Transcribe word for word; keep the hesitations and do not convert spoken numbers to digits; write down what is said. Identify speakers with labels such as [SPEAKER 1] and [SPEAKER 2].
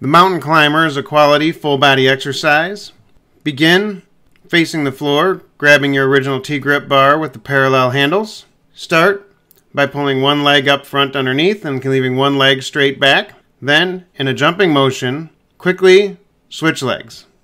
[SPEAKER 1] The mountain climber is a quality full body exercise. Begin facing the floor, grabbing your original T-grip bar with the parallel handles. Start by pulling one leg up front underneath and leaving one leg straight back. Then, in a jumping motion, quickly switch legs.